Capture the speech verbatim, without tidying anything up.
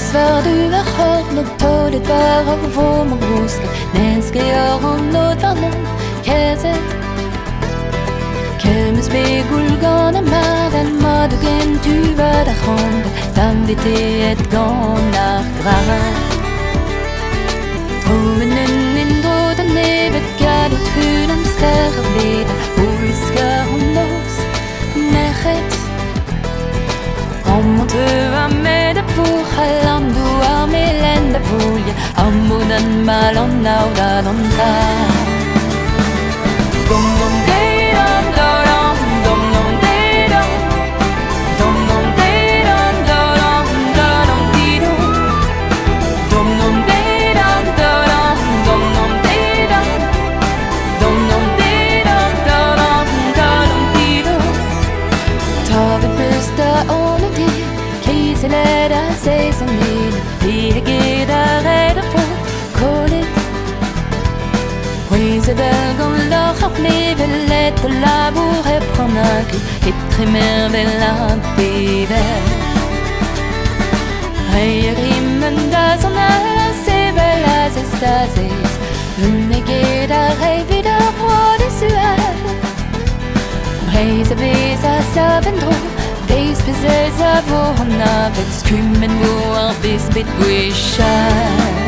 Svar du har hørt nok tålet være og hvor man husker Nenske gjør om noe var noen Kæset Kømes begulgående mer enn madugen du var der hånd Dan vi til et gåndag drar Troenen indro den nevet gad ut hulen større vide Husker hun oss nærhet Om å tøve med det for halland du er med lende folje Ammoden malon av da de tar Dom dom de-dom da-dom Dom dom de-dom Dom dom de-dom da-dom Da-dom di-dom Dom dom de-dom da-dom Dom dom de-dom Dom dom de-dom da-dom Da-dom di-dom Ta vi bøste åne til Kise leder seg som lille Vi er geder redder for kålet Huise velgång lach op leven Let de labor heb konaku Hitre mer vel alltid vel Hei rimmen da som alla se vel as estasis Unne geder hei vidar råde suel Reise visa savendro Deis bezeza hvor hun har vært skummen hvor hvis mitt wisher